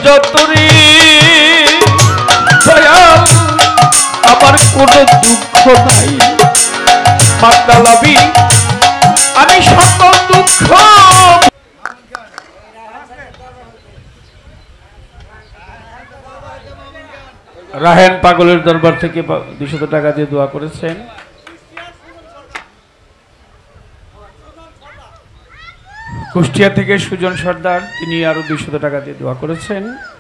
যতরে দয়াল আমার কোনো দুঃখ নাই মাতালাবি আমি সকল দুঃখ। রাহেন পাগলের দরবার থেকে 200 টাকা দিয়ে দোয়া করেছেন। কুষ্টিয়া থেকে সুজন সর্দার তিনি আরো 200 টাকা দিয়ে দোয়া করেছেন।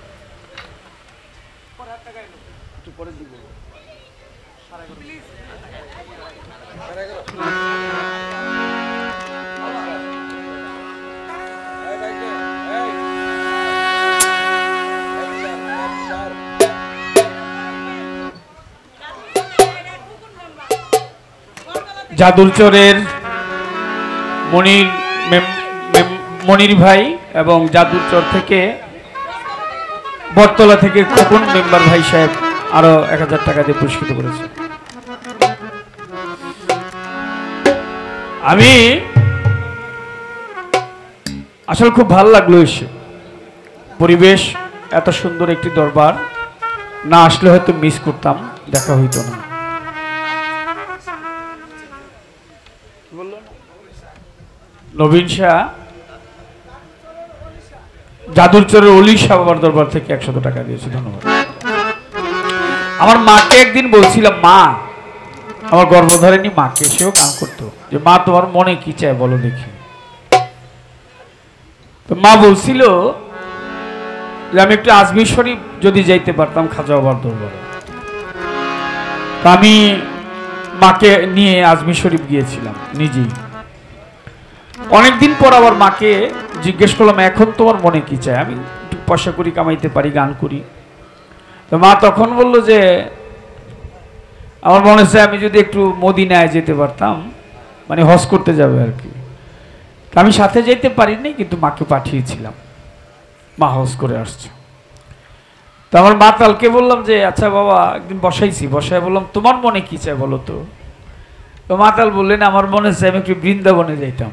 জাদুরচরের মনির ভাই এবং জাদুরচর থেকে বটতলা থেকে খোকন মেম্বার ভাই সাহেব আরো 1000 টাকা দিয়ে পুরস্কৃত করেছে। আমি আসলে খুব ভালো লাগলো এসে, পরিবেশ এত সুন্দর একটি দরবার, না আসলে হয়তো মিস করতাম, দেখা হইতো না। নবীন শাহ জাদুরচরের অলি শাহ বাবার দরবার থেকে 100 টাকা দিয়েছে, ধন্যবাদ। আমার মাকে একদিন বলছিলাম, মা আমার গর্ভ ধরেনি, মাকে সেও কাম করতো যে মা তোমার মনে কি চায় বলো দেখি। তো মা বলছিল যে আমি একটু আজমির শরীফ যদি যাইতে পারতাম খাজা বাবার দরবারে। আমি মাকে নিয়ে আজমির শরীফ গিয়েছিলাম নিজেই। অনেকদিন পর আবার মাকে জিজ্ঞেস করলাম এখন তোমার মনে কি চায়, আমি একটু পয়সা করি, কামাইতে পারি, গান করি। তো মা তখন বললো যে আমার মনে চায় আমি যদি একটু মদিনায় যেতে পারতাম, মানে হজ করতে যাবে আর কি। আমি সাথে যেতে পারিনি, কিন্তু মাকে পাঠিয়েছিলাম, মা হজ করে আসছে। তো আমার মাতালকে বললাম যে আচ্ছা বাবা, একদিন বসায় বললাম তোমার মনে কি চায় বলো তো। তো মাতাল বললেন আমার মনে চায় আমি একটু বৃন্দাবনে যাইতাম।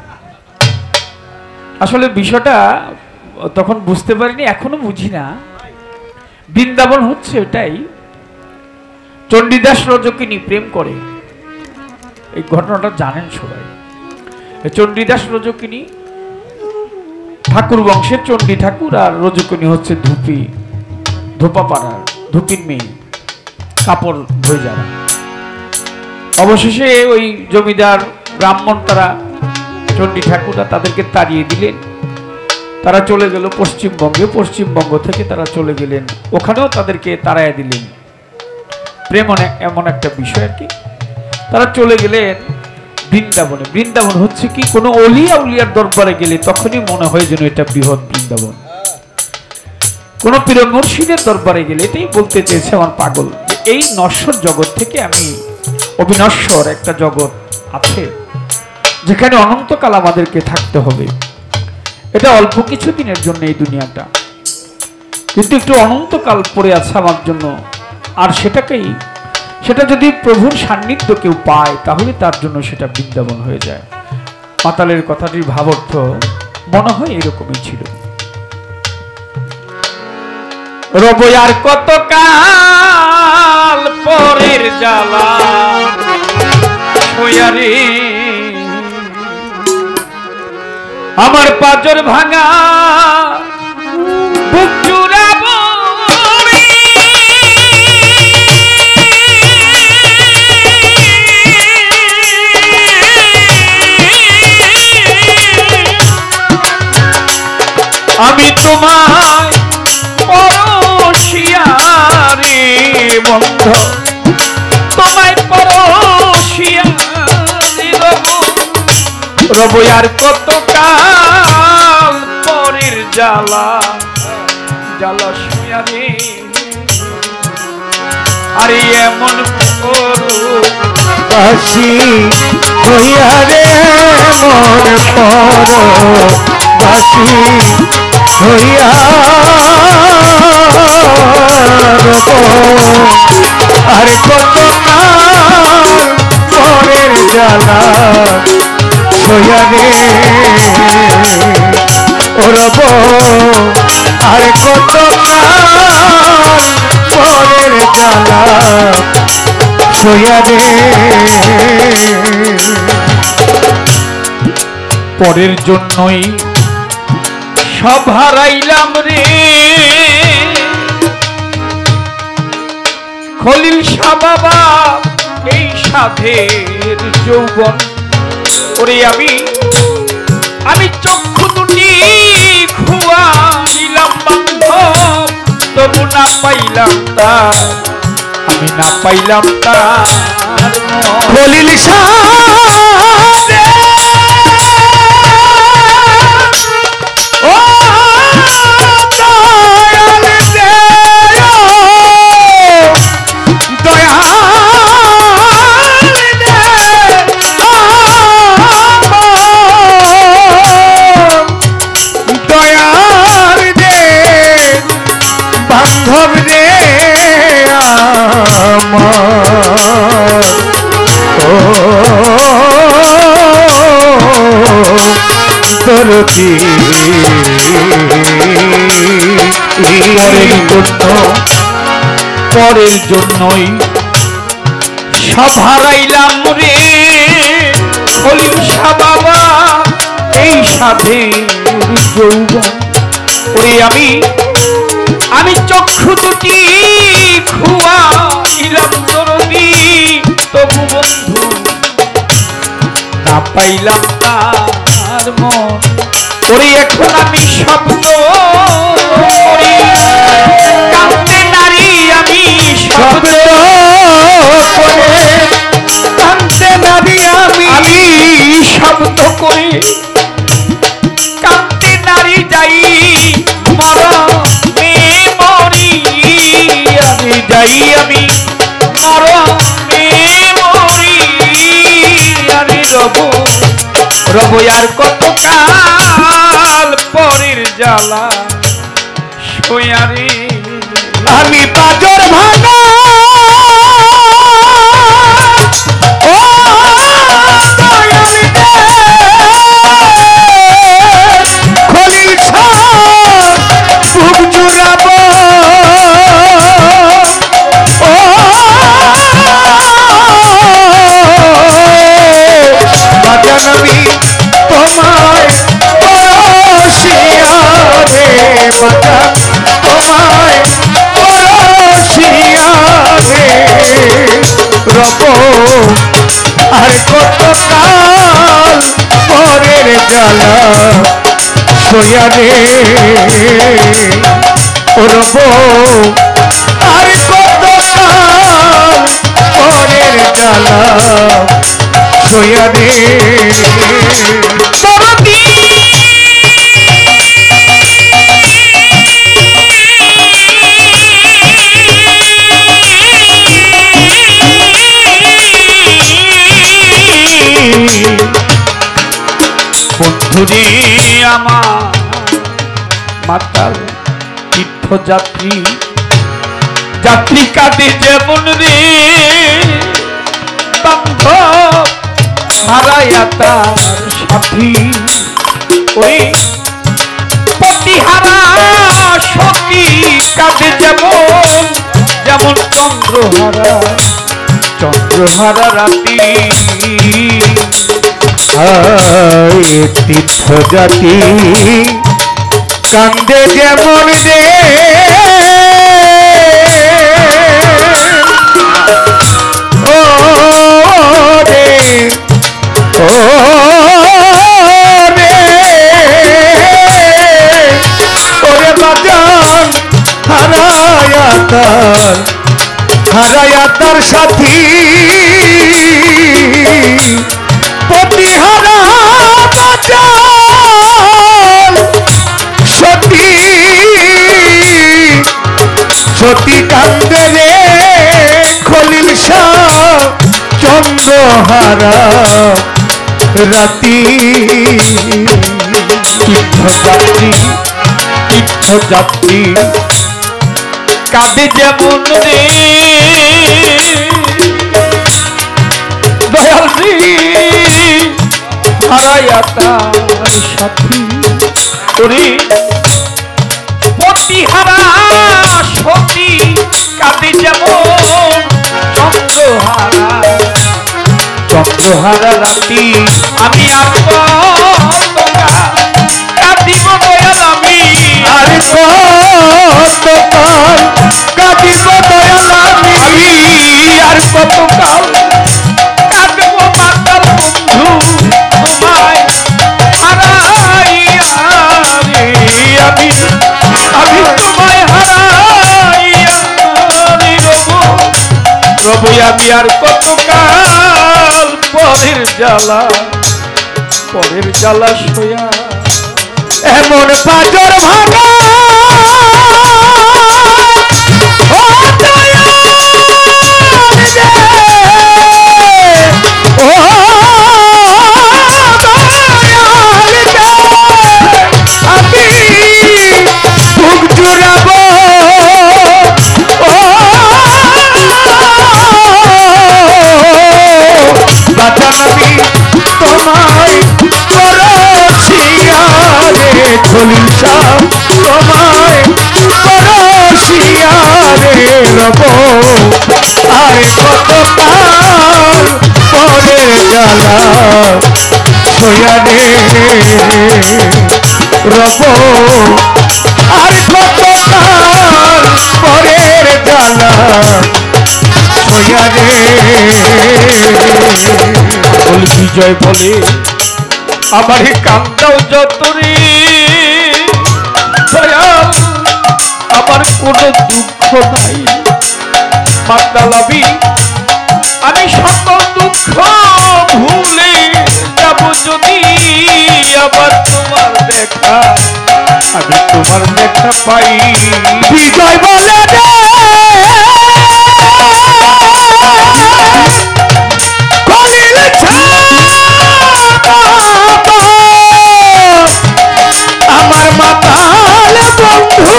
আসলে বিষয়টা তখন বুঝতে পারিনি, এখনো বুঝি না। বৃন্দাবন হচ্ছে এটাই, চণ্ডীদাস রজকিনী প্রেম করে, এই ঘটনাটা জানেন সবাই। চণ্ডীদাস রজকিনী ঠাকুর বংশের চণ্ডী ঠাকুর, আর রজকিনী হচ্ছে ধোপাপাড়ার ধুপির মেয়ে, কাপড় ধুয়ে যারা। অবশেষে ওই জমিদার ব্রাহ্মণ তারা চণ্ডী ঠাকুররা তাদেরকে তাড়িয়ে দিলেন, তারা চলে গেল পশ্চিমবঙ্গে, পশ্চিমবঙ্গ থেকে তারা চলে গেলেন, ওখানেও তাদেরকে তাড়াইয়া দিলেন। প্রেম এমন একটা বিষয় আর কি। তারা চলে গেলেন বৃন্দাবনে। বৃন্দাবন হচ্ছে কি, কোনো অলিয়া উলিয়ার দরবারে গেলে তখনই মনে হয় যেন এটা বৃহৎ বৃন্দাবন। কোনো পীর মুর্শিদের দরবারে গেলে, এটাই বলতে চেয়েছে আমার পাগল, যে এই নশ্বর জগৎ থেকে আমি অবিনশ্বর একটা জগৎ আছে যেখানে অনন্তকাল আমাদেরকে থাকতে হবে। এটা অল্প কিছু দিনের জন্য এই দুনিয়াটা, কিন্তু একটু অনন্তকাল পড়ে আছে আমার জন্য। আর সেটা যদি প্রভুর সান্নিধ্য কেউ পায় তাহলে তার জন্য সেটা বৃন্দাবন হয়ে যায়। মাতালের কথাটির ভাবার্থ মনে হয় এরকমই ছিল। রব আর কত কাল পরের জ্বালা হইয়ারে, আমার পাজর ভাঙা বুক জুড়াব আমি তোমায় পরশিয়ারে বন্ধ, তোমায় পরশিয়ারে রব আর কত কাল পরের জ্বালা শুয়ারে। আরে এমন বাসি হইয়া রে মন বাসি হইয়া আর কত পরের জ্বালা হইয়া রে রব আর কত পরের জ্বালা সইয়া রে পরের জন্যই সব হারাইলাম রে খলিল শাহ বাবা এই সাধের যৌবন ওরে আমি চক্ষু দুটি খুয়াইলাম বান্ধব তবু না পাইলাম তার আমি না পাইলাম তার খলিল শাহ পরের জন্যই সব হারাইলাম রে খলিল শাহ বাবা এই সাধের যৌবন ওরে আমি চক্ষু দুটি খুয়াইলাম দরদি তবু বন্ধু না পাইলাম তার মন ওরে এখন আমি শব্দ করি কাঁদতে নারী আমি শব্দ করে কাঁদতে নারী আমি শব্দ করে কাঁদতে নারী যাই মরণে মরি আমি যাই আমি মরণে মরি আমি রব আর কত কাল পরের জ্বালা সয়ারে আমি পাজর ভাঙা খলিল শাহ বুক জুড়াবো আমি তোমায় পরশিয়া রে মাতা তোমায় পরশিয়া রে রব আর কত কাল পরের জ্বালা সইয়া রে রব আর কত কাল পরের জ্বালা সইয়া রে বন্ধুরে আমার মাতাল তীর্থযাত্রী যাত্রী কাঁদে যেমন রে বান্ধব হারায়া তার সাথী ওই পতিহারা সতী কাঁদে যেমন চন্দ্রহারা রাতি তীর্থ জাতি কান্দে যেমন রে ও রে ও রে ওরে বাজান হারায়া তার সাথী পতিহারা বাজান সতী কান্দে রে খলিল শাহ চন্দ্রহারা রাতি তীর্থযাত্রী কাঁদে যেমন রে দয়াল রে হারায়া তার সাথী ওরে পতিহারা সতী কাঁদে যেমন চন্দ্রহারা চন্দ্রহারা রাতি আমি আর কাঁদিব দয়াল আমি আর কতকাল কাঁদিব দয়াল আমি আর কতকাল কাঁদব মাতাল বন্ধু তোমায় হারাইয়া রে আমি তোমায় হারাইয়া রে প্রভু আমি আর কতকাল পরের জ্বালা সইয়া এমন পাজর ভাঙা খলিল শাহ তোমায় পরশিয়া রে রব আর কতকাল পরে জ্বালা সইয়া রে রব আর কতকাল পরের জ্বালা সইয়া রে বিজয় বলে আমারে কান্দাও যতরে দয়াল আমার কোনো দুঃখ নাই মাতালাবি আমি সকল দুঃখ ভুলে যাব যদি আবার তোমার দেখা আমি তোমার দেখা পাই বিজয় বলে আমার মাতাল বন্ধু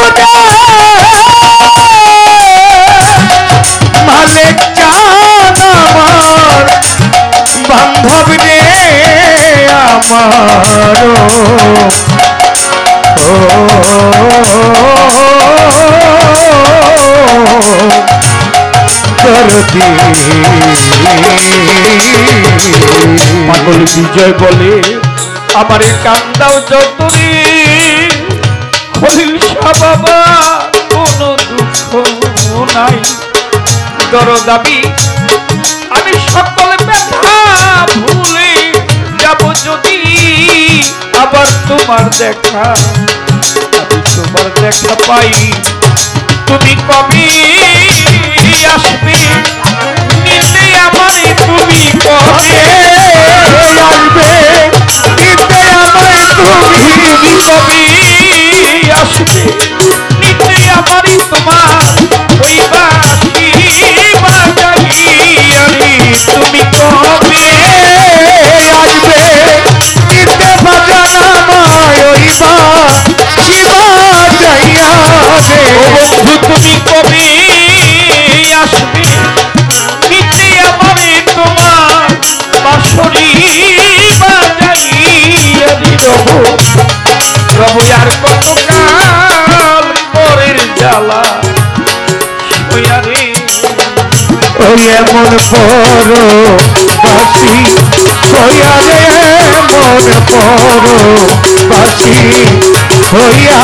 মালিক চান আমার বান্ধব রে আমার পাগল বিজয় বলে আমারে কান্দাও যতরে খলিল শাহ বাবা কোনো দুঃখ নাই দরদাবি আমি সকল ব্যথা ভুলে যাব যদি আবার তোমার দেখা আমি তোমার দেখা পাই তুমি কবে আসবে নিতে আমায় তুমি কবে আসবে নিতে আমায় তুমি কবে আসবে নিতে আমারই তোমার ওই বাসি বাজাইয়ারি তুমি কবে আসবে নিতে বাজান আমায় ওই শিবা যাইয়া রে বন্ধু তুমি কবে আসবে নিতে আমারই তোমার বাঁশরি বাজাইয়ারি রবো রবো আর কতকাল পরের জ্বালা সইয়া রে ওই এমন বড় বাসি হইয়া রে এমন বড় বাসি হইয়া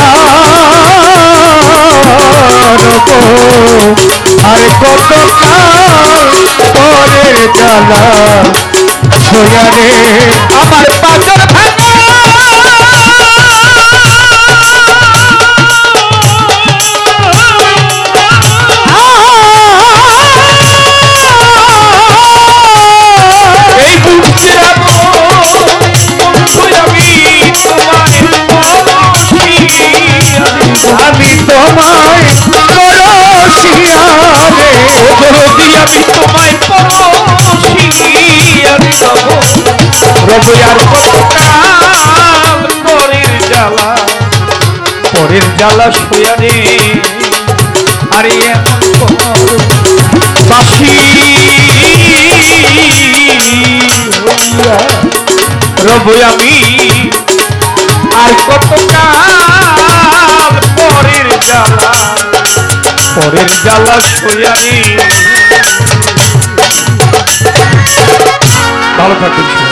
রব আর কতকাল পরে জ্বালা সইয়া রে আমার পাঁচর ভাঙা এই বুঝতে আমি তোমায় পরশিয়া রে দরদি আমি তোমায় পরশিয়া রে রব আর কতকাল পরের জ্বালা সইয়া রে আরে এমন বাসি রব আমি আর কত কাল পরের জ্বালা শুয়ানি। ভালো থাকবেন।